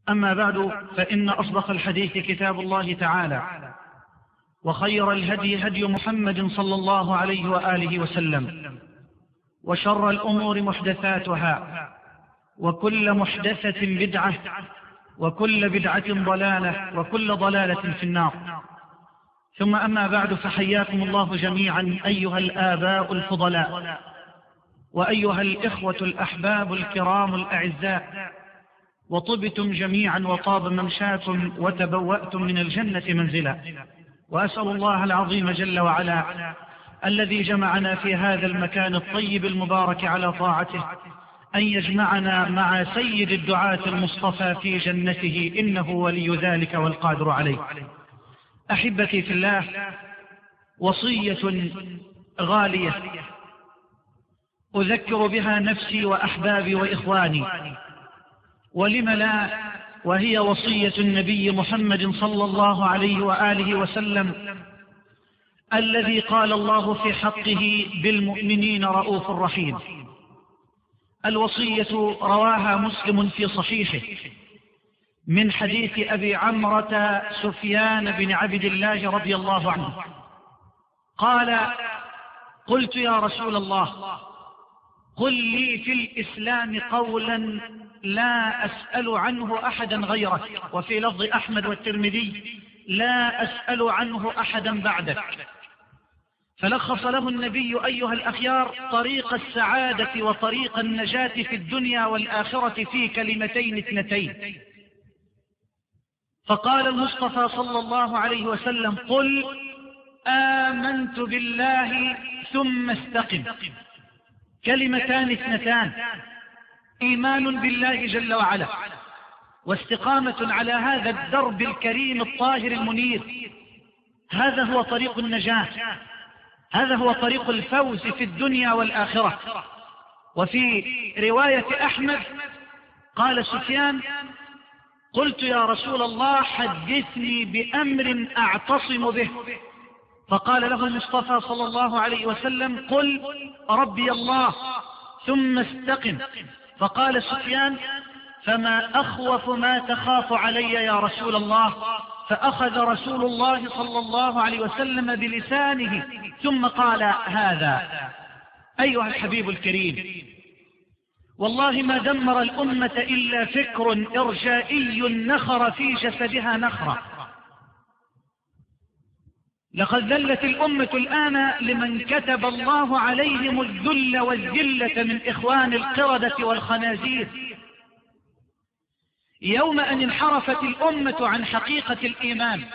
أما بعد، فإن أصدق الحديث كتاب الله تعالى، وخير الهدي هدي محمد صلى الله عليه وآله وسلم، وشر الأمور محدثاتها، وكل محدثة بدعة، وكل بدعة ضلالة، وكل ضلالة في النار. ثم أما بعد، فحياكم الله جميعا أيها الآباء الفضلاء، وأيها الإخوة الأحباب الكرام الأعزاء، وطبتم جميعا وطاب ممشاكم وتبوأتم من الجنة منزلا. وأسأل الله العظيم جل وعلا الذي جمعنا في هذا المكان الطيب المبارك على طاعته أن يجمعنا مع سيد الدعاة المصطفى في جنته، إنه ولي ذلك والقادر عليه. أحبتي في الله، وصية غالية أذكر بها نفسي وأحبابي وإخواني، ولم لا، وهي وصية النبي محمد صلى الله عليه وآله وسلم الذي قال الله في حقه بالمؤمنين رؤوف رحيم. الوصية رواها مسلم في صحيحه من حديث أبي عمرة سفيان بن عبد الله رضي الله عنه قال: قلت يا رسول الله، قل لي في الإسلام قولا لا أسأل عنه أحدا غيرك، وفي لفظ أحمد والترمذي: لا أسأل عنه أحدا بعدك. فلخص له النبي أيها الأخيار طريق السعادة وطريق النجاة في الدنيا والآخرة في كلمتين اثنتين. فقال المصطفى صلى الله عليه وسلم: قل آمنت بالله ثم استقم. كلمتان اثنتان: إيمان بالله جل وعلا، واستقامة على هذا الدرب الكريم الطاهر المنير. هذا هو طريق النجاة، هذا هو طريق الفوز في الدنيا والآخرة. وفي رواية أحمد قال سفيان: قلت يا رسول الله، حدثني بأمر أعتصم به. فقال له المصطفى صلى الله عليه وسلم: قل ربي الله ثم استقم. فقال سفيان: فما أخوف ما تخاف علي يا رسول الله؟ فأخذ رسول الله صلى الله عليه وسلم بلسانه ثم قال هذا. أيها الحبيب الكريم، والله ما دمر الأمة إلا فكر إرجائي نخر في جسدها نخرة. لقد ذلت الأمة الآن لمن كتب الله عليهم الذل والذلة من إخوان القردة والخنازير. يوم أن انحرفت الأمة عن حقيقة الإيمان،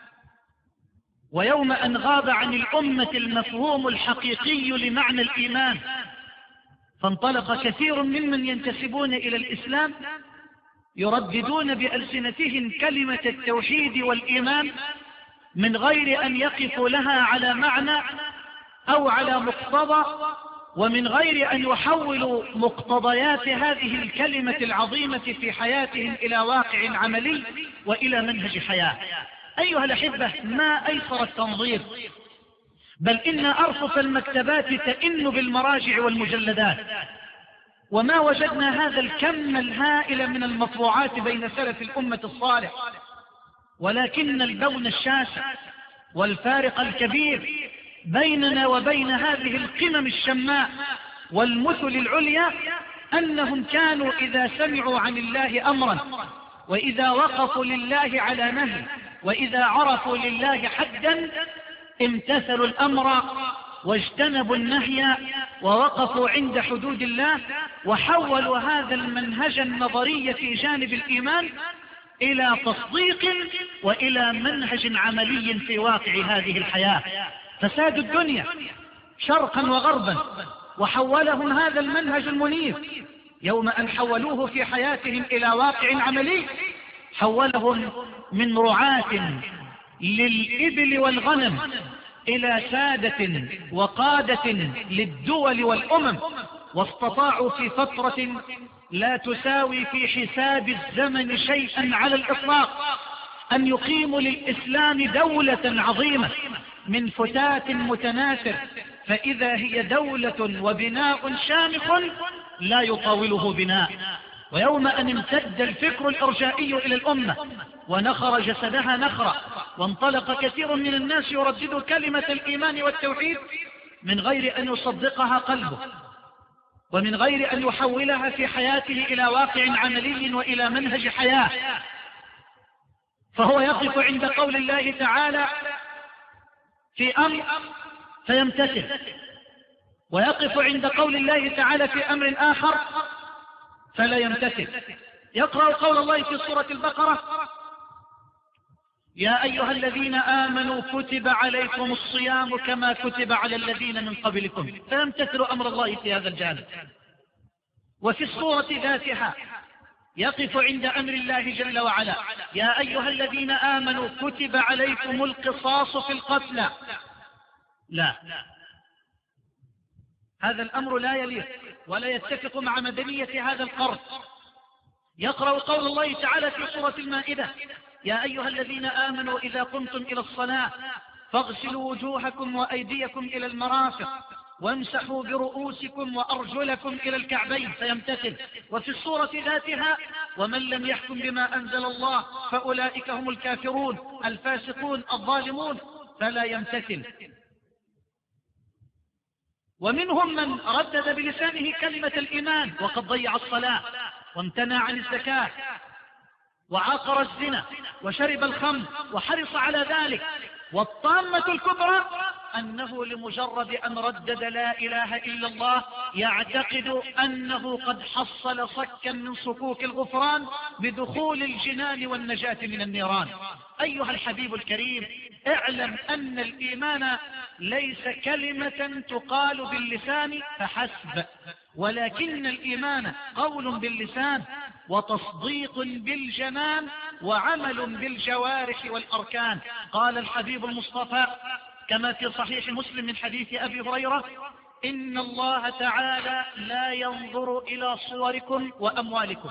ويوم أن غاب عن الأمة المفهوم الحقيقي لمعنى الإيمان، فانطلق كثير ممن ينتسبون إلى الإسلام يرددون بألسنتهم كلمة التوحيد والإيمان من غير أن يقفوا لها على معنى أو على مقتضى، ومن غير أن يحولوا مقتضيات هذه الكلمة العظيمة في حياتهم إلى واقع عملي وإلى منهج حياة. أيها الأحبة، ما أيسر التنظير، بل إن أرفف المكتبات تئن بالمراجع والمجلدات، وما وجدنا هذا الكم الهائل من المطبوعات بين سلف الأمة الصالح، ولكن البون الشاسع والفارق الكبير بيننا وبين هذه القمم الشماء والمثل العليا أنهم كانوا إذا سمعوا عن الله أمرا، وإذا وقفوا لله على نهي، وإذا عرفوا لله حدا، امتثلوا الأمر واجتنبوا النهي ووقفوا عند حدود الله، وحولوا هذا المنهج النظري في جانب الإيمان إلى تصديق وإلى منهج عملي في واقع هذه الحياة. فسادوا الدنيا شرقا وغربا، وحولهم هذا المنهج المنير يوم أن حولوه في حياتهم إلى واقع عملي، حولهم من رعاة للإبل والغنم إلى سادة وقادة للدول والأمم، واستطاعوا في فترة لا تساوي في حساب الزمن شيئا على الإطلاق أن يقيموا للإسلام دولة عظيمة من فتات متناثر، فإذا هي دولة وبناء شامخ لا يطاوله بناء. ويوم أن امتد الفكر الإرجائي إلى الأمة ونخر جسدها نخرة، وانطلق كثير من الناس يردد كلمة الإيمان والتوحيد من غير أن يصدقها قلبه، ومن غير أن يحولها في حياته إلى واقع عملي وإلى منهج حياة، فهو يقف عند قول الله تعالى في أمر فيمتثل، ويقف عند قول الله تعالى في أمر آخر فلا يمتثل. يقرأ قول الله في سورة البقرة: يا أيها الذين آمنوا كتب عليكم الصيام كما كتب على الذين من قبلكم، فيمتثل أمر الله في هذا الجانب. وفي السورة ذاتها يقف عند أمر الله جل وعلا: يا أيها الذين آمنوا كتب عليكم القصاص في القتلى. لا، هذا الأمر لا يليق ولا يتفق مع مدنية هذا القرن. يقرأ قول الله تعالى في سورة المائدة: يا أيها الذين آمنوا إذا قمتم إلى الصلاة فاغسلوا وجوهكم وأيديكم إلى المرافق وامسحوا برؤوسكم وأرجلكم إلى الكعبين، فيمتثل. وفي السورة ذاتها: ومن لم يحكم بما أنزل الله فأولئك هم الكافرون الفاسقون الظالمون، فلا يمتثل. ومنهم من ردد بلسانه كلمة الإيمان وقد ضيع الصلاة وامتنع عن الزكاة وعاقر الزنا وشرب الخمر وحرص على ذلك، والطامة الكبرى أنه لمجرد أن ردد لا إله إلا الله يعتقد أنه قد حصل صكا من صكوك الغفران بدخول الجنان والنجاة من النيران. أيها الحبيب الكريم، اعلم أن الإيمان ليس كلمة تقال باللسان فحسب، ولكن الإيمان قول باللسان وتصديق بالجنان وعمل بالجوارح والأركان. قال الحبيب المصطفى كما في صحيح مسلم من حديث أبي هريرة: إن الله تعالى لا ينظر إلى صوركم وأموالكم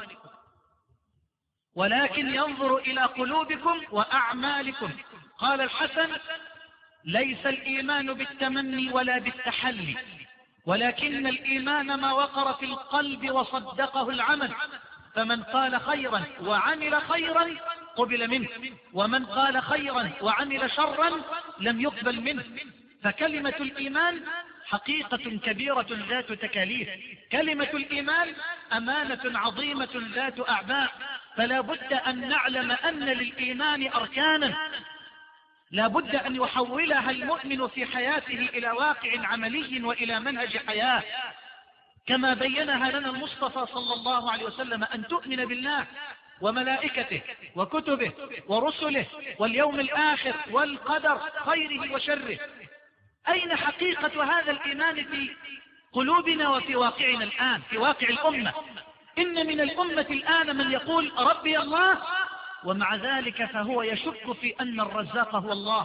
ولكن ينظر إلى قلوبكم وأعمالكم. قال الحسن: ليس الإيمان بالتمني ولا بالتحلي، ولكن الإيمان ما وقر في القلب وصدقه العمل، فمن قال خيرا وعمل خيرا قبل منه، ومن قال خيرا وعمل شرا لم يقبل منه. فكلمة الإيمان حقيقة كبيرة ذات تكاليف، كلمة الإيمان أمانة عظيمة ذات أعباء، فلا بد أن نعلم أن للإيمان أركانا لا بد أن يحولها المؤمن في حياته إلى واقع عملي وإلى منهج حياة، كما بينها لنا المصطفى صلى الله عليه وسلم: أن تؤمن بالله وملائكته وكتبه ورسله واليوم الآخر والقدر خيره وشره. أين حقيقة هذا الإيمان في قلوبنا وفي واقعنا الآن، في واقع الأمة؟ إن من الأمة الآن من يقول ربي الله، ومع ذلك فهو يشك في أن الرزاق هو الله.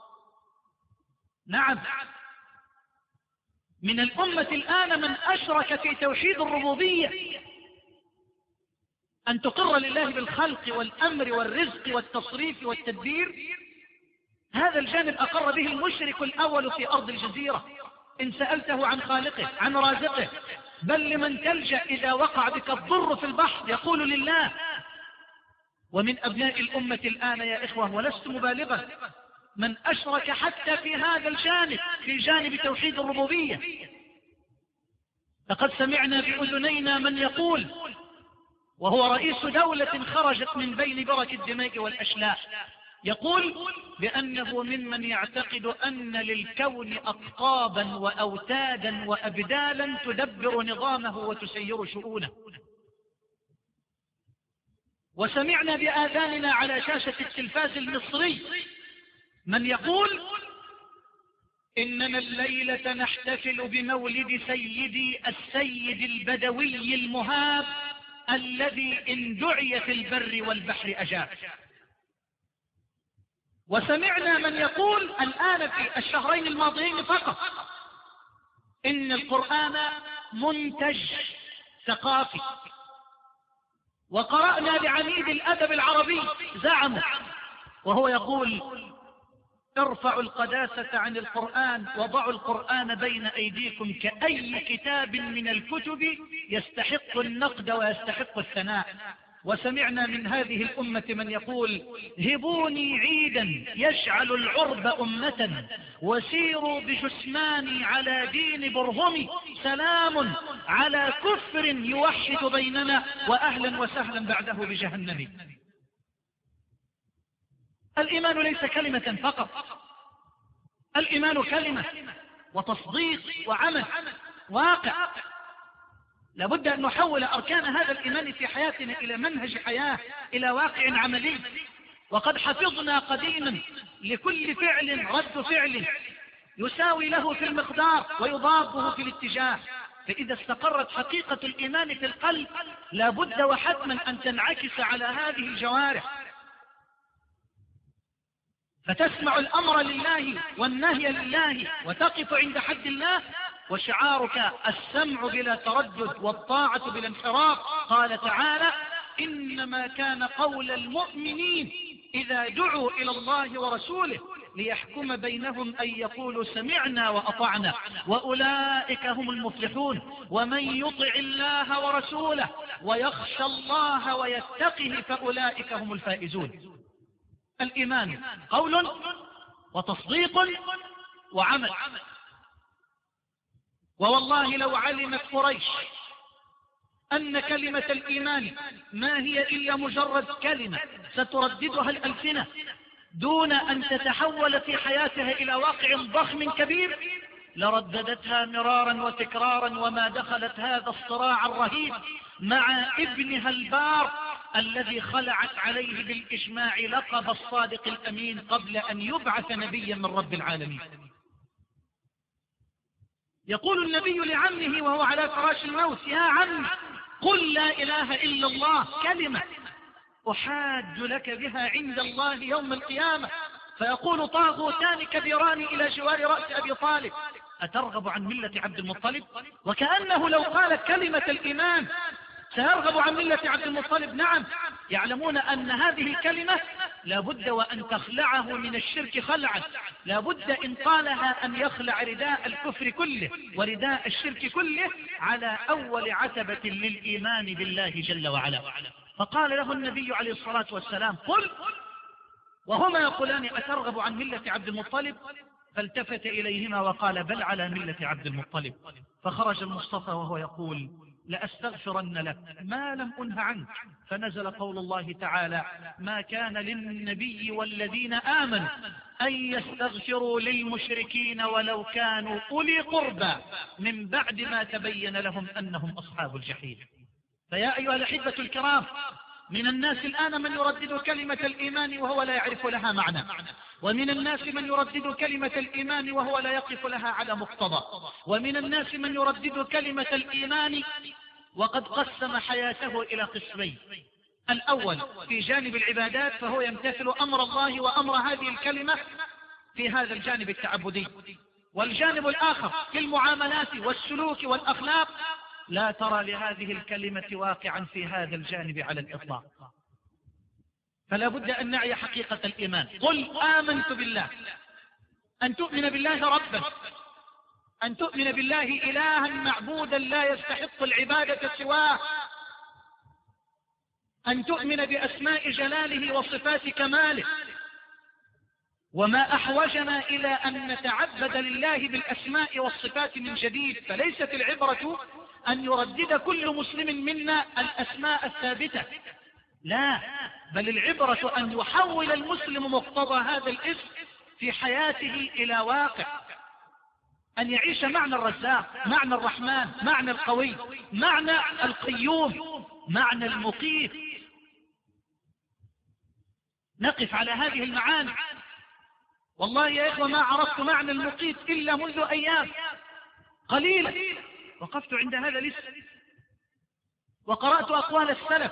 نعم، من الأمة الآن من أشرك في توحيد الربوبية، أن تقر لله بالخلق والأمر والرزق والتصريف والتدبير. هذا الجانب أقر به المشرك الأول في أرض الجزيرة، إن سألته عن خالقه عن رازقه، بل لمن تلجأ إذا وقع بك الضر في البحر يقول لله. ومن أبناء الأمة الآن يا إخوة، ولست مبالغا، من أشرك حتى في هذا الجانب، في جانب توحيد الربوبية. لقد سمعنا بأذنينا من يقول، وهو رئيس دولة خرجت من بين برك الدماء والأشلاء، يقول بأنه ممن يعتقد أن للكون أقطابا وأوتادا وأبدالا تدبر نظامه وتسير شؤونه. وسمعنا بآذاننا على شاشة التلفاز المصري من يقول: إننا الليلة نحتفل بمولد سيدي السيد البدوي المهاب الذي إن دعي في البر والبحر أجاب. وسمعنا من يقول الآن في الشهرين الماضيين فقط إن القرآن منتج ثقافي. وقرأنا لعميد الأدب العربي زعمه وهو يقول: ارفعوا القداسة عن القرآن، وضعوا القرآن بين أيديكم كأي كتاب من الكتب يستحق النقد ويستحق الثناء. وسمعنا من هذه الأمة من يقول: هبوني عيدا يشعل العرب أمة، وسيروا بجثماني على دين برهمي، سلام على كفر يوحد بيننا، وأهلا وسهلا بعده بجهنم. الإيمان ليس كلمة فقط، الإيمان كلمة وتصديق وعمل واقع. لابد أن نحول أركان هذا الإيمان في حياتنا إلى منهج حياة، إلى واقع عملي. وقد حفظنا قديما لكل فعل رد فعل يساوي له في المقدار ويضابه في الاتجاه. فإذا استقرت حقيقة الإيمان في القلب لابد وحتما أن تنعكس على هذه الجوارح، فتسمع الأمر لله والنهي لله، وتقف عند حد الله، وشعارك السمع بلا تردد والطاعة بلا انحراف. قال تعالى: إنما كان قول المؤمنين إذا دعوا إلى الله ورسوله ليحكم بينهم أن يقولوا سمعنا وأطعنا وأولئك هم المفلحون. ومن يطع الله ورسوله ويخشى الله ويتقه فأولئك هم الفائزون. الإيمان قول وتصديق وعمل. ووالله لو علمت قريش أن كلمة الإيمان ما هي إلا مجرد كلمة سترددها الألسنة دون أن تتحول في حياتها إلى واقع ضخم كبير، لرددتها مرارا وتكرارا، وما دخلت هذا الصراع الرهيب مع ابنها البار الذي خلعت عليه بالإجماع لقب الصادق الأمين قبل أن يبعث نبيا من رب العالمين. يقول النبي لعمه وهو على فراش الموت: يا عم، قل لا إله إلا الله، كلمة أحاج لك بها عند الله يوم القيامة. فيقول طاغوتان كبيران إلى جوار رأس أبي طالب: أترغب عن ملة عبد المطلب؟ وكأنه لو قال كلمة الإيمان سيرغب عن ملة عبد المطلب. نعم، يعلمون أن هذه الكلمة لابد وأن تخلعه من الشرك خلعا، لابد إن قالها أن يخلع رداء الكفر كله ورداء الشرك كله على أول عتبة للإيمان بالله جل وعلا. فقال له النبي عليه الصلاة والسلام: قل. وهما يقولان: أترغب عن ملة عبد المطلب؟ فالتفت إليهما وقال: بل على ملة عبد المطلب. فخرج المصطفى وهو يقول: لأستغفرن لك ما لم أنه عنك. فنزل قول الله تعالى: ما كان للنبي والذين آمنوا أن يستغفروا للمشركين ولو كانوا أولي قربى من بعد ما تبين لهم أنهم أصحاب الجحيم. فيا أيها الأحبة الكرام، من الناس الآن من يردد كلمة الإيمان وهو لا يعرف لها معنى، ومن الناس من يردد كلمة الإيمان وهو لا يقف لها على مقتضى، ومن الناس من يردد كلمة الإيمان وقد قسم حياته إلى قسمين: الأول في جانب العبادات فهو يمتثل أمر الله وأمر هذه الكلمة في هذا الجانب التعبدي، والجانب الآخر في المعاملات والسلوك والأخلاق لا ترى لهذه الكلمة واقعا في هذا الجانب على الإطلاق. فلا بد أن نعي حقيقة الإيمان. قل آمنت بالله، أن تؤمن بالله ربا، أن تؤمن بالله إلها معبودا لا يستحق العبادة سواه، أن تؤمن بأسماء جلاله وصفات كماله. وما أحوجنا إلى أن نتعبد لله بالأسماء والصفات من جديد. فليست العبرة أن يردد كل مسلم منا الأسماء الثابتة، لا، بل العبرة أن يحول المسلم مقتضى هذا الاسم في حياته إلى واقع، أن يعيش معنى الرزاق، معنى الرحمن، معنى القوي، معنى القيوم، معنى المقيت. نقف على هذه المعاني. والله يا إخوة ما عرفت معنى المقيت إلا منذ أيام قليلة، وقفت عند هذا الاسم وقرأت أقوال السلف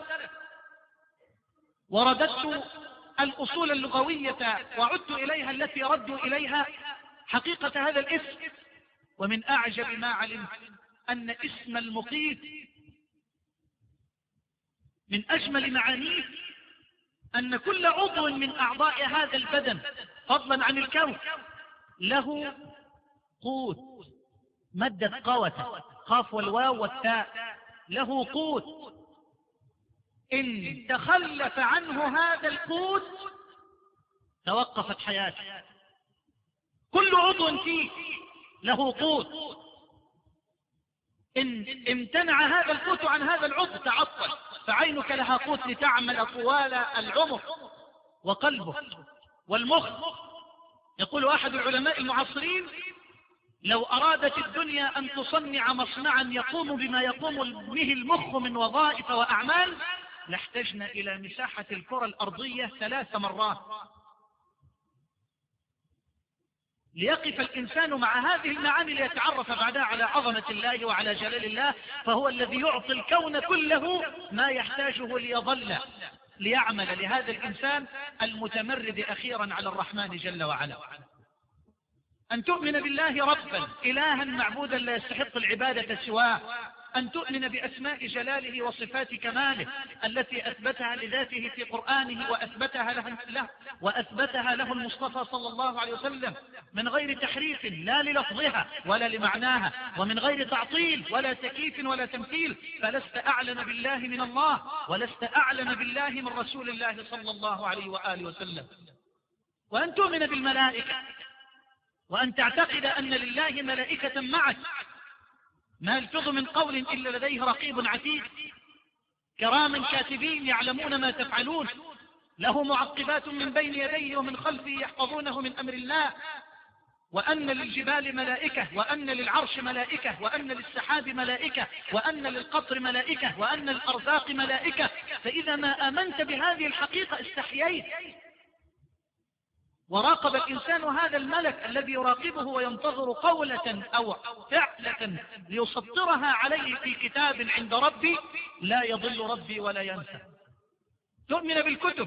ورددت الأصول اللغوية وعدت إليها التي ردوا إليها حقيقة هذا الاسم. ومن أعجب ما علمت أن اسم المقيت من أجمل معانيه أن كل عضو من أعضاء هذا البدن فضلا عن الكون له قوت، مدة قوة، قاف والواو والتاء، له قوت. إن تخلف عنه هذا القوت توقفت حياته. كل عضو فيه له قوت، إن امتنع هذا القوت عن هذا العضو تعطل. فعينك لها قوت لتعمل طوال العمر، وقلبه والمخ. يقول أحد العلماء المعاصرين: لو أرادت الدنيا أن تصنع مصنعا يقوم بما يقوم به المخ من وظائف وأعمال لاحتجنا إلى مساحة الكرة الأرضية 3 مرات ليقف الإنسان مع هذه المعاني ليتعرف بعدها على عظمة الله وعلى جلال الله. فهو الذي يعطي الكون كله ما يحتاجه ليظل ليعمل لهذا الإنسان المتمرد أخيرا على الرحمن جل وعلا. أن تؤمن بالله ربا إلها معبودا لا يستحق العبادة سواه، أن تؤمن بأسماء جلاله وصفات كماله التي أثبتها لذاته في قرآنه وأثبتها له المصطفى صلى الله عليه وسلم من غير تحريف لا للفظها ولا لمعناها، ومن غير تعطيل ولا تكييف ولا تمثيل. فلست أعلم بالله من الله، ولست أعلم بالله من رسول الله صلى الله عليه وآله وسلم. وأن تؤمن بالملائكة، وأن تعتقد أن لله ملائكة معك ما يلفظ من قول إلا لديه رقيب عتيد كرام كاتبين يعلمون ما تفعلون، له معقبات من بين يديه ومن خلفه يحفظونه من أمر الله. وأن للجبال ملائكة، وأن للعرش ملائكة، وأن للسحاب ملائكة، وأن للقطر ملائكة، وأن للأرزاق ملائكة. فإذا ما آمنت بهذه الحقيقة استحييت، وراقب الإنسان هذا الملك الذي يراقبه وينتظر قولة أو فعلة ليسطرها عليه في كتاب عند ربي لا يضل ربي ولا ينسى. تؤمن بالكتب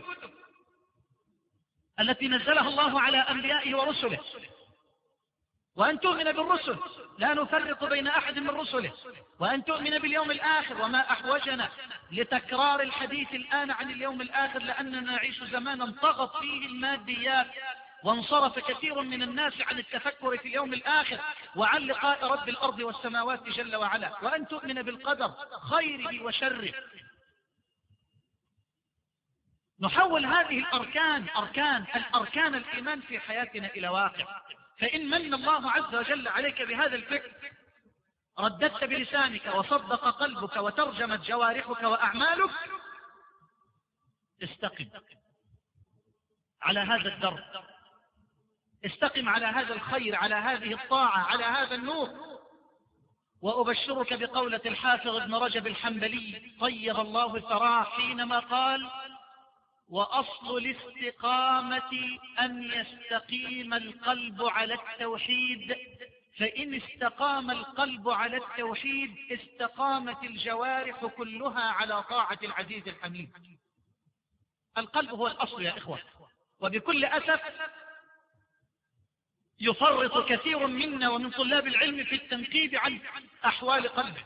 التي نزلها الله على أنبيائه ورسله، وأن تؤمن بالرسل لا نفرق بين أحد من رسله، وأن تؤمن باليوم الآخر. وما أحوجنا لتكرار الحديث الآن عن اليوم الآخر لأننا نعيش زمانا طغت فيه الماديات، وانصرف كثير من الناس عن التفكر في اليوم الآخر وعن لقاء رب الأرض والسماوات جل وعلا. وأن تؤمن بالقدر خيره وشره. نحول هذه الأركان الإيمان في حياتنا إلى واقع. فإن من الله عز وجل عليك بهذا الفكر رددت بلسانك وصدق قلبك وترجمت جوارحك وأعمالك، استقم على هذا الدرب، استقم على هذا الخير، على هذه الطاعة، على هذا النور. وأبشرك بقولة الحافظ ابن رجب الحنبلي طيب الله ثراه حينما قال: وأصل الاستقامة أن يستقيم القلب على التوحيد، فإن استقام القلب على التوحيد استقامت الجوارح كلها على طاعة العزيز الحميد. القلب هو الأصل يا إخوة، وبكل أسف يفرط كثير منا ومن طلاب العلم في التنقيب عن أحوال قلبه.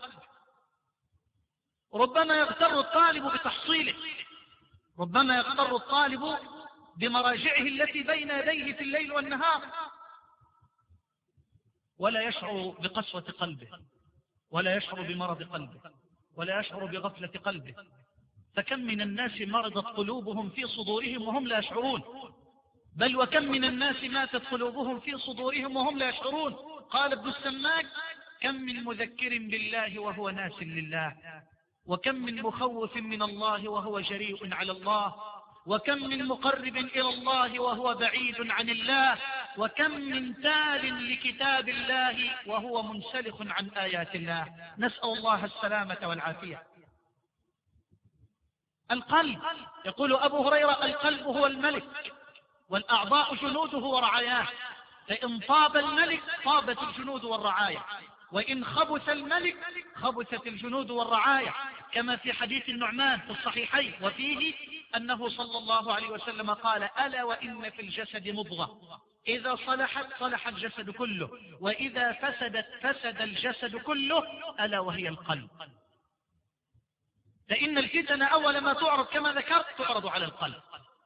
ربما يغتر الطالب بتحصيله، ربما يغتر الطالب بمراجعه التي بين يديه في الليل والنهار، ولا يشعر بقسوة قلبه، ولا يشعر بمرض قلبه، ولا يشعر بغفلة قلبه. فكم من الناس مرضت قلوبهم في صدورهم وهم لا يشعرون، بل وكم من الناس ماتت قلوبهم في صدورهم وهم لا يشعرون. قال ابن السماك: كم من مذكر بالله وهو ناس لله، وكم من مخوف من الله وهو جريء على الله، وكم من مقرب إلى الله وهو بعيد عن الله، وكم من تال لكتاب الله وهو منسلخ عن آيات الله. نسأل الله السلامة والعافية. القلب، يقول أبو هريرة: القلب هو الملك والأعضاء جنوده ورعاياه، فإن طاب الملك طابت الجنود والرعايا، وإن خبث الملك خبثت الجنود والرعايا، كما في حديث النعمان في الصحيحين وفيه أنه صلى الله عليه وسلم قال: ألا وإن في الجسد مضغة إذا صلحت صلح الجسد كله، وإذا فسدت فسد الجسد كله، ألا وهي القلب. فإن الفتن أول ما تعرض كما ذكرت تعرض على القلب.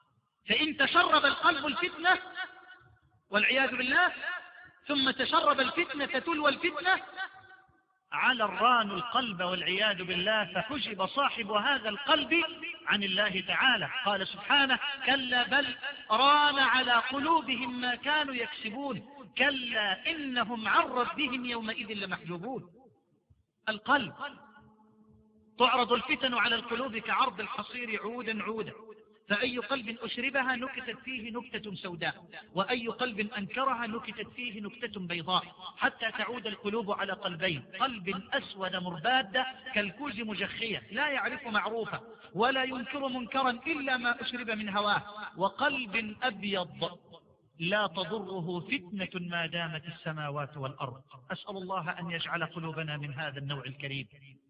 فإن تشرب القلب الفتنة والعياذ بالله، ثم تشرب الفتنة تلو الفتنة، على الران القلب والعياذ بالله، فحجب صاحب هذا القلب عن الله تعالى. قال سبحانه: كلا بل ران على قلوبهم ما كانوا يكسبون، كلا إنهم عن ربهم يومئذ لمحجوبون. القلب تعرض الفتن على القلوب كعرض الحصير عودا عودا، فأي قلب أشربها نكتت فيه نكتة سوداء، وأي قلب أنكرها نكتت فيه نكتة بيضاء، حتى تعود القلوب على قلبين: قلب أسود مرباد كالكوز مجخية لا يعرف معروفا ولا ينكر منكرا إلا ما أشرب من هواه، وقلب أبيض لا تضره فتنة ما دامت السماوات والأرض. أسأل الله أن يجعل قلوبنا من هذا النوع الكريم.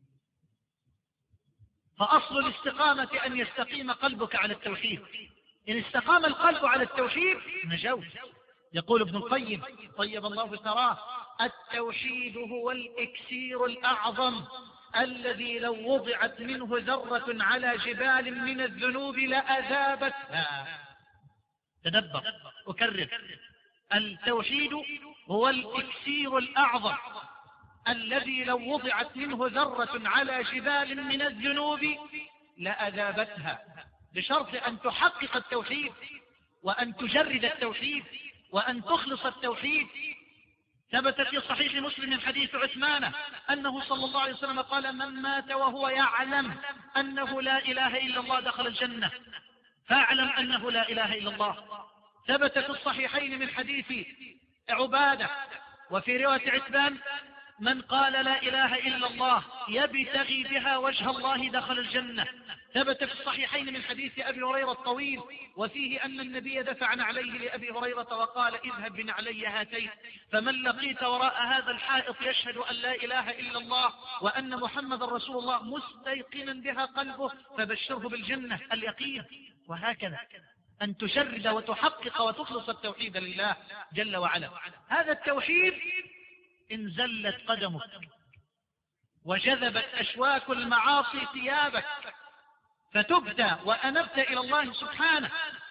فأصل الاستقامة أن يستقيم قلبك على التوحيد. إن استقام القلب على التوحيد نجوت. يقول ابن القيم طيب الله ثراه: التوحيد هو الإكسير الأعظم الذي لو وضعت منه ذرة على جبال من الذنوب لأذابتها. تدبر أكرر: التوحيد هو الإكسير الأعظم الذي لو وضعت منه ذرة على جبال من الذنوب لأذابتها، بشرط أن تحقق التوحيد، وأن تجرد التوحيد، وأن تخلص التوحيد. ثبت في صحيح مسلم من حديث عثمان أنه صلى الله عليه وسلم قال: من مات وهو يعلم أنه لا إله إلا الله دخل الجنة، فاعلم أنه لا إله إلا الله. ثبت في الصحيحين من حديث عبادة وفي رواية عتبان: من قال لا إله إلا الله يبتغي بها وجه الله دخل الجنة. ثبت في الصحيحين من حديث أبي هريرة الطويل وفيه أن النبي دفع نعليه لأبي هريرة وقال: اذهب بنعلي هاتين، فمن لقيت وراء هذا الحائط يشهد أن لا إله إلا الله وأن محمد رسول الله مستيقنا بها قلبه فبشره بالجنة. اليقين. وهكذا أن تشرد وتحقق وتخلص التوحيد لله جل وعلا. هذا التوحيد إن زلت قدمك وجذبت أشواك المعاصي ثيابك فتبت وأنبت إلى الله سبحانه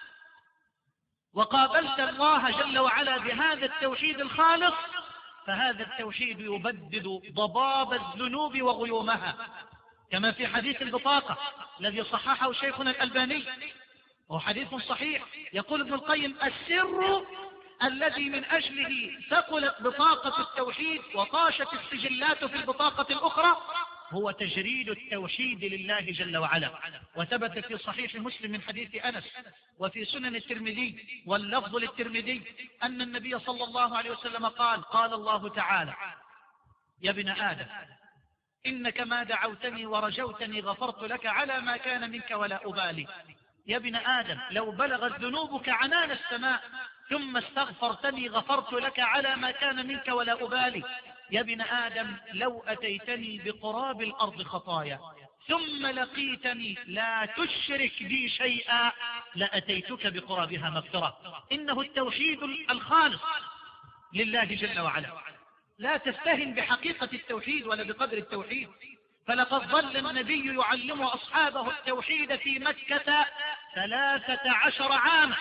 وقابلت الله جل وعلا بهذا التوحيد الخالص، فهذا التوحيد يبدد ضباب الذنوب وغيومها، كما في حديث البطاقة الذي صححه شيخنا الألباني، وهو حديث صحيح. يقول ابن القيم: السر الذي من أجله ثقلت بطاقة التوحيد وطاشت السجلات في البطاقة الأخرى هو تجريد التوحيد لله جل وعلا. وثبت في صحيح مسلم من حديث أنس وفي سنن الترمذي واللفظ للترمذي أن النبي صلى الله عليه وسلم قال: قال الله تعالى: يا ابن آدم إنك ما دعوتني ورجوتني غفرت لك على ما كان منك ولا أبالي. يا ابن آدم لو بلغت ذنوبك عنان السماء ثم استغفرتني غفرت لك على ما كان منك ولا أبالي. يا ابن آدم لو أتيتني بقراب الأرض خطايا ثم لقيتني لا تشرك بي شيئا لأتيتك بقرابها مغفرة. إنه التوحيد الخالص لله جل وعلا. لا تستهن بحقيقة التوحيد ولا بقدر التوحيد، فلقد ظل النبي يعلم أصحابه التوحيد في مكة 13 عاما.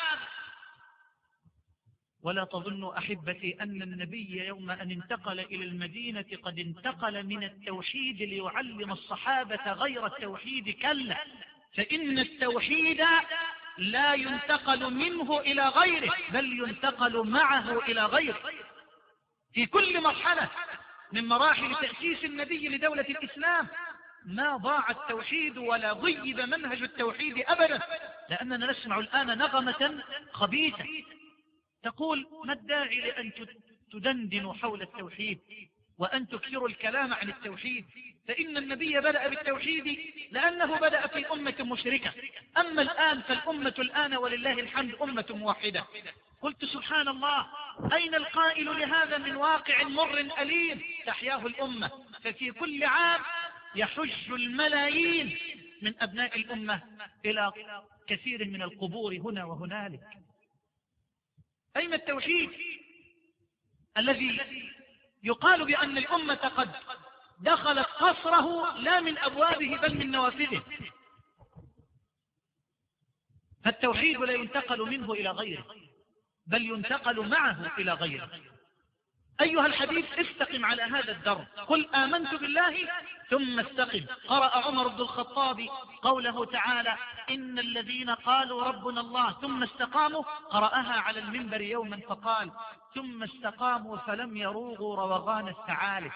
ولا تظنوا أحبتي أن النبي يوم أن انتقل إلى المدينة قد انتقل من التوحيد ليعلم الصحابة غير التوحيد، كلا، فإن التوحيد لا ينتقل منه إلى غيره بل ينتقل معه إلى غيره. في كل مرحلة من مراحل تأسيس النبي لدولة الإسلام ما ضاع التوحيد ولا ضيب منهج التوحيد أبدا، لأننا نسمع الآن نغمة خبيثة تقول: ما الداعي لأن تدندنوا حول التوحيد وأن تكثروا الكلام عن التوحيد، فإن النبي بدأ بالتوحيد لأنه بدأ في أمة مشركة، أما الآن فالأمة الآن ولله الحمد أمة موحدة. قلت: سبحان الله، أين القائل لهذا من واقع مر أليم تحياه الأمة؟ ففي كل عام يحج الملايين من أبناء الأمة إلى كثير من القبور هنا وهنالك. أين التوحيد الذي يقال بأن الأمة قد دخلت قصره لا من أبوابه بل من نوافذه؟ فالتوحيد لا ينتقل منه إلى غيره، بل ينتقل معه إلى غيره. أيها الحبيب، استقم على هذا الدرب، قل آمنت بالله ثم استقم. قرأ عمر بن الخطاب قوله تعالى: إن الذين قالوا ربنا الله ثم استقاموا، قرأها على المنبر يوما فقال: ثم استقاموا فلم يروغوا روغان الثعالب.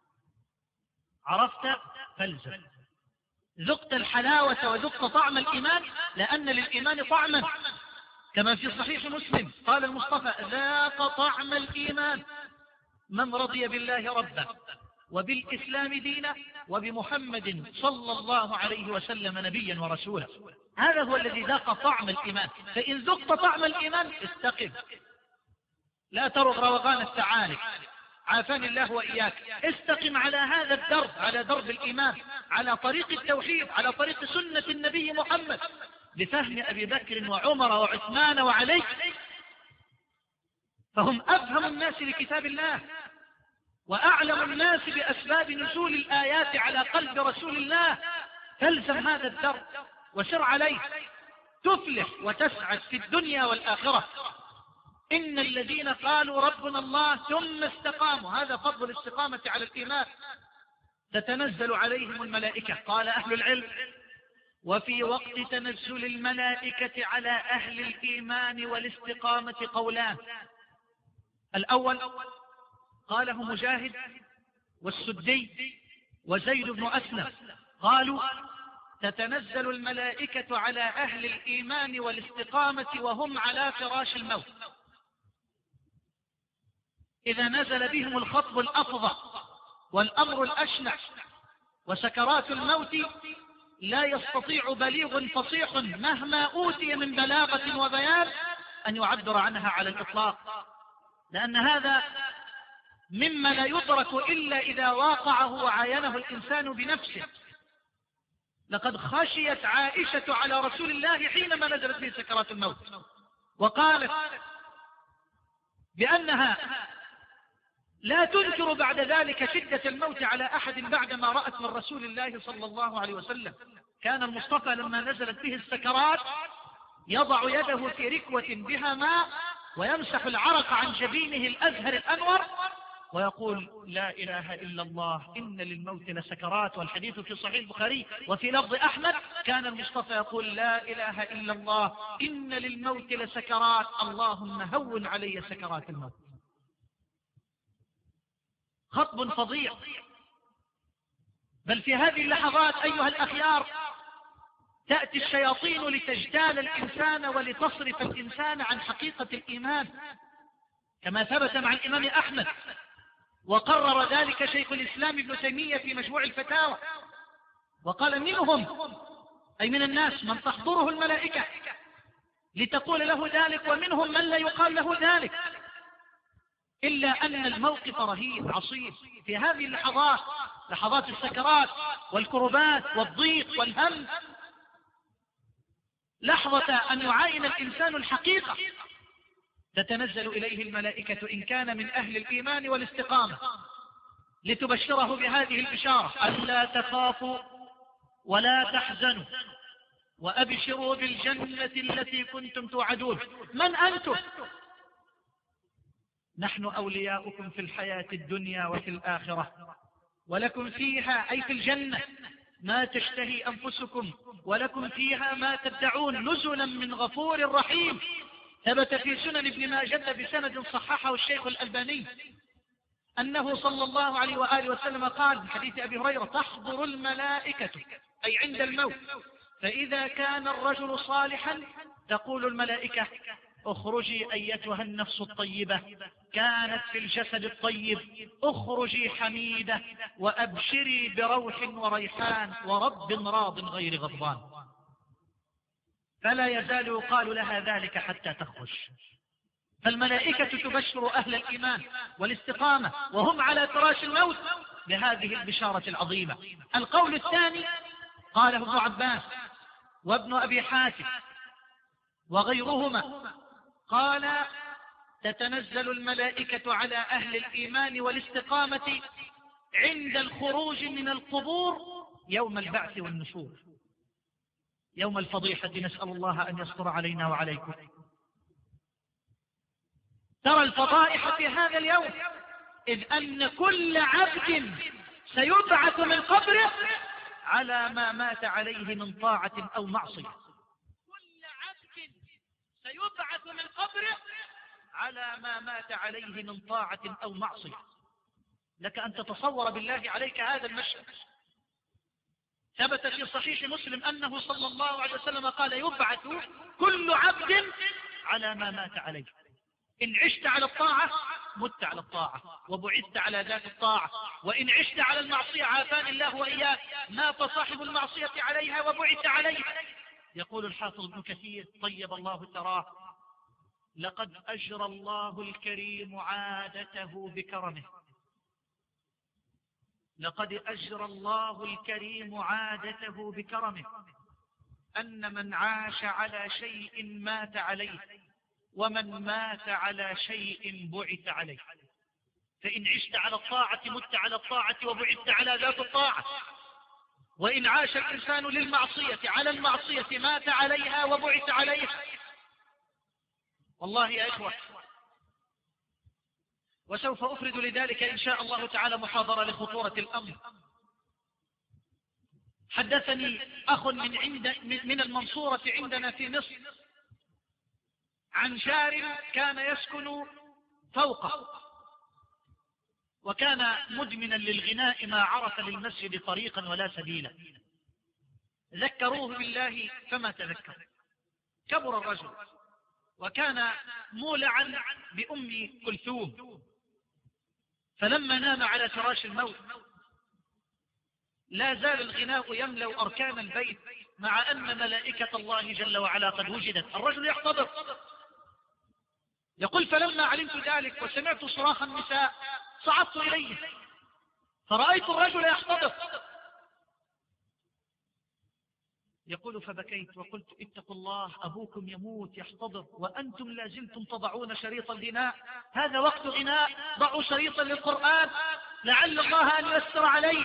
عرفت فالزم. ذقت الحلاوة وذقت طعم الإيمان، لأن للإيمان طعما، كما في صحيح مسلم قال المصطفى: ذاق طعم الإيمان من رضي بالله ربا وبالإسلام دينا وبمحمد صلى الله عليه وسلم نبيا ورسولا. هذا هو الذي ذاق طعم الإيمان. فإن ذقت طعم الإيمان استقم، لا ترغ روغان الثعالب، عافاني الله وإياك. استقم على هذا الدرب، على درب الإيمان، على طريق التوحيد، على طريق سنة النبي محمد، بفهم أبي بكر وعمر وعثمان وعلي، فهم أفهم الناس لكتاب الله وأعلم الناس بأسباب نزول الآيات على قلب رسول الله. تلزم هذا الدرب وسر عليه، تفلح وتسعد في الدنيا والآخرة. إن الذين قالوا ربنا الله ثم استقاموا، هذا فضل الاستقامة على الإيمان. تتنزل عليهم الملائكة. قال أهل العلم: وفي وقت تنزل الملائكة على أهل الإيمان والاستقامة قولان. الأول قاله مجاهد والسدي وزيد بن أسلم، قالوا: تتنزل الملائكة على أهل الإيمان والاستقامة وهم على فراش الموت، إذا نزل بهم الخطب الأفظع والأمر الأشنع وسكرات الموت، لا يستطيع بليغ فصيح مهما أوتي من بلاغة وبيان أن يعبر عنها على الإطلاق، لأن هذا مما لا يدرك إلا إذا واقعه وعاينه الإنسان بنفسه. لقد خشيت عائشة على رسول الله حينما نزلت به سكرات الموت، وقالت بأنها لا تنكر بعد ذلك شدة الموت على أحد بعدما رأت من رسول الله صلى الله عليه وسلم. كان المصطفى لما نزلت به السكرات يضع يده في ركوة بها ماء ويمسح العرق عن جبينه الأزهر الأنور ويقول: لا إله إلا الله، إن للموت لسكرات. والحديث في صحيح البخاري وفي لفظ أحمد كان المصطفى يقول: لا إله إلا الله، إن للموت لسكرات، اللهم هون علي سكرات الموت. خطب فظيع. بل في هذه اللحظات أيها الأخيار تأتي الشياطين لتجتال الإنسان ولتصرف الإنسان عن حقيقة الإيمان، كما ثبت مع الإمام أحمد، وقرر ذلك شيخ الإسلام ابن تيمية في مجموع الفتاوى، وقال: منهم، أي من الناس، من تحضره الملائكة لتقول له ذلك، ومنهم من لا يقال له ذلك، إلا أن الموقف رهيب عصيب. في هذه اللحظات، لحظات السكرات والكربات والضيق والهم، لحظة أن يعاين الإنسان الحقيقة، تتنزل إليه الملائكة إن كان من أهل الإيمان والاستقامة لتبشره بهذه البشارة: ألا تخافوا ولا تحزنوا وأبشروا بالجنة التي كنتم توعدون. من أنتم؟ نحن أولياؤكم في الحياة الدنيا وفي الآخرة، ولكم فيها، أي في الجنة، ما تشتهي أنفسكم، ولكم فيها ما تدعون، نزلا من غفور رحيم. ثبت في سنن ابن ماجه بسند صححه الشيخ الألباني أنه صلى الله عليه وآله وسلم قال في حديث أبي هريرة: تحضر الملائكة، أي عند الموت، فإذا كان الرجل صالحا تقول الملائكة: اخرجي أيتها النفس الطيبة، كانت في الجسد الطيب، اخرجي حميدة، وأبشري بروح وريحان ورب راض غير غضبان. فلا يزال يقال لها ذلك حتى تخرج. فالملائكة تبشر أهل الإيمان والاستقامة وهم على فراش الموت بهذه البشارة العظيمة. القول الثاني قاله ابن عباس وابن أبي حاتم وغيرهما، قال: تتنزل الملائكة على أهل الإيمان والاستقامة عند الخروج من القبور يوم البعث والنشور. يوم الفضيحة، نسأل الله أن يستر علينا وعليكم. ترى الفضائح في هذا اليوم، إذ أن كل عبد سيبعث من قبره على ما مات عليه من طاعة أو معصية. كل عبد سيبعث من قبره على ما مات عليه من طاعة أو معصية. لك أن تتصور بالله عليك هذا المشهد. ثبت في صحيح مسلم أنه صلى الله عليه وسلم قال: يبعث كل عبد على ما مات عليه. إن عشت على الطاعة مت على الطاعة وبعثت على ذات الطاعة، وإن عشت على المعصية عافاني الله وإياك مات صاحب المعصية عليها وبعث عليها. يقول الحافظ ابن كثير طيب الله ثراه: لقد أجرى الله الكريم عادته بكرمه. لقد أجرى الله الكريم عادته بكرمه أن من عاش على شيء مات عليه، ومن مات على شيء بعث عليه. فإن عشت على الطاعة مت على الطاعة وبعثت على ذات الطاعة، وإن عاش الإنسان للمعصية على المعصية مات عليها وبعث عليها. والله يا إخوة، وسوف أفرد لذلك إن شاء الله تعالى محاضرة لخطورة الأمر. حدثني أخ من المنصورة عندنا في مصر عن جار كان يسكن فوقه، وكان مدمنا للغناء ما عرف للمسجد طريقا ولا سبيلا. ذكروه بالله فما تذكر. كبر الرجل وكان مولعا بأم كلثوم، فلما نام على فراش الموت لا زال الغناء يملأ أركان البيت، مع أن ملائكة الله جل وعلا قد وجدت. الرجل يحتضر، يقول: فلما علمت ذلك وسمعت صراخ النساء صعدت إليه فرأيت الرجل يحتضر. يقول: فبكيت وقلت: اتقوا الله، أبوكم يموت يحتضر وأنتم لازلتم تضعون شريط الغناء. هذا وقت غناء، ضعوا شريطا للقرآن لعل الله أن يسر عليه.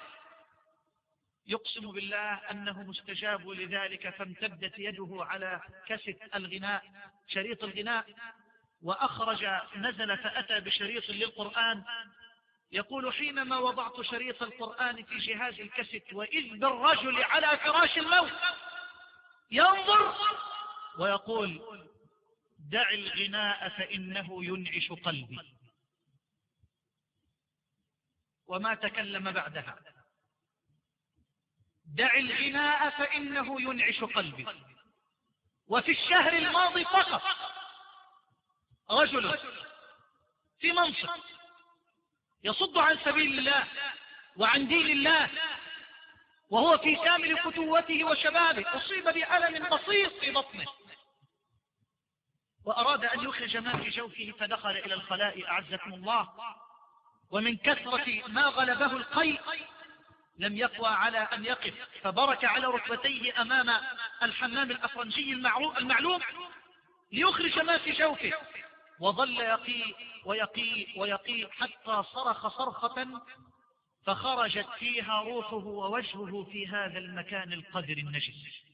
يقسم بالله أنه مستجاب لذلك، فامتدت يده على كاسيت الغناء، شريط الغناء، وأخرج نزل فأتى بشريط للقرآن. يقول: حينما وضعت شريط القرآن في جهاز الكاسيت وإذ بالرجل على فراش الموت ينظر ويقول: دع الغناء فإنه ينعش قلبي. وما تكلم بعدها. دع الغناء فإنه ينعش قلبي. وفي الشهر الماضي فقط رجل في منصب يصد عن سبيل الله وعن دين الله وهو في كامل فتوته وشبابه أصيب بألم بسيط في بطنه، وأراد أن يخرج ما في جوفه فدخل إلى الخلاء أعزكم الله، ومن كثرة ما غلبه القيء لم يقوى على أن يقف، فبرك على ركبتيه أمام الحمام الأفرنجي المعلوم ليخرج ما في جوفه، وظل يقي ويقي ويقي حتى صرخ صرخة فخرجت فيها روحه ووجهه في هذا المكان القذر النجس.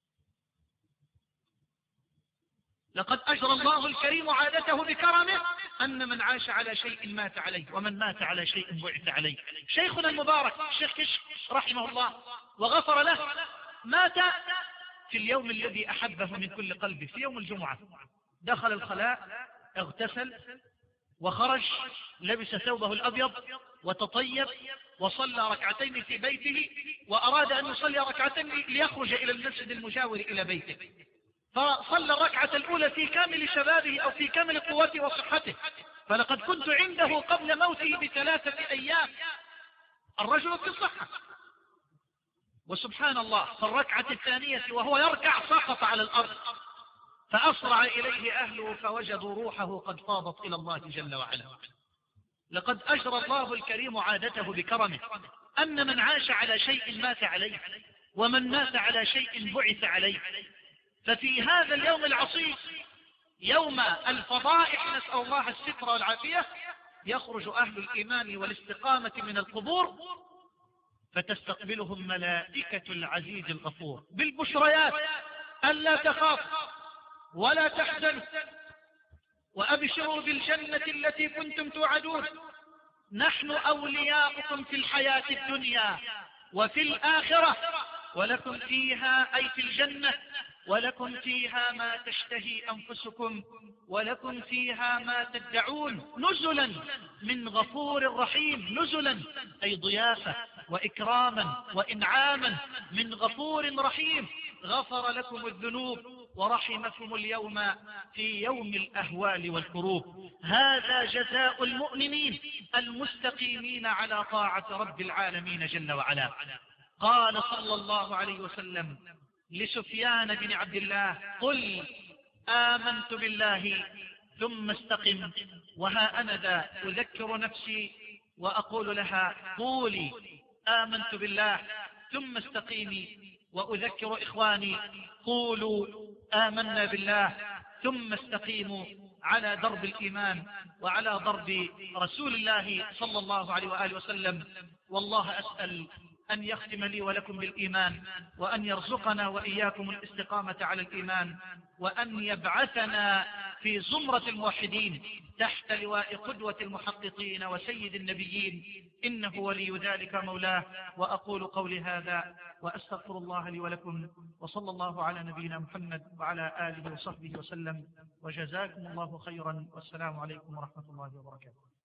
لقد أجرى الله الكريم عادته بكرمه أن من عاش على شيء مات عليه، ومن مات على شيء بعث عليه. شيخنا المبارك الشيخ كشك رحمه الله وغفر له مات في اليوم الذي أحبه من كل قلبه، في يوم الجمعة. دخل الخلاء، اغتسل وخرج، لبس ثوبه الأبيض وتطيب وصلى ركعتين في بيته، وأراد أن يصلي ركعتين ليخرج إلى المسجد المجاور إلى بيته، فصلى الركعة الأولى في كامل شبابه أو في كامل قوته وصحته. فلقد كنت عنده قبل موته ب3 أيام، الرجل في الصحة. وسبحان الله، في الركعة الثانية وهو يركع سقط على الأرض، فأسرع إليه أهله فوجدوا روحه قد فاضت إلى الله جل وعلا. لقد أجرى الله الكريم عادته بكرمه أن من عاش على شيء مات عليه، ومن مات على شيء بعث عليه. ففي هذا اليوم العصيب، يوم الفضائح، نسأل الله الستر والعافية، يخرج أهل الإيمان والاستقامة من القبور فتستقبلهم ملائكة العزيز الغفور بالبشريات ألا تخافوا ولا تحزنوا وأبشروا بالجنة التي كنتم توعدون، نحن أولياؤكم في الحياة الدنيا وفي الآخرة، ولكم فيها أي في الجنة ولكم فيها ما تشتهي أنفسكم ولكم فيها ما تدعون، نزلا من غفور رحيم. نزلا أي ضيافة وإكراما وإنعاما من غفور رحيم، غفر لكم الذنوب ورحمكم اليوم في يوم الأهوال والكروب. هذا جزاء المؤمنين المستقيمين على طاعة رب العالمين جل وعلا. قال صلى الله عليه وسلم لسفيان بن عبد الله: قل آمنت بالله ثم استقم. وها أنا ذا أذكر نفسي وأقول لها: قولي آمنت بالله ثم استقيمي. وأذكر إخواني: قولوا آمنا بالله ثم استقيموا على درب الإيمان وعلى ضرب رسول الله صلى الله عليه وآله وسلم. والله أسأل أن يختم لي ولكم بالإيمان، وأن يرزقنا وإياكم الاستقامة على الإيمان، وأن يبعثنا في زمرة الموحدين تحت لواء قدوة المحققين وسيد النبيين، إنه ولي ذلك مولاه. وأقول قولي هذا وأستغفر الله لي ولكم، وصلى الله على نبينا محمد وعلى آله وصحبه وسلم، وجزاكم الله خيرا، والسلام عليكم ورحمة الله وبركاته.